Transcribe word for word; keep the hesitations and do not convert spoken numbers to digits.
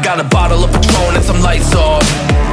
got a bottle of Patron and some lights off.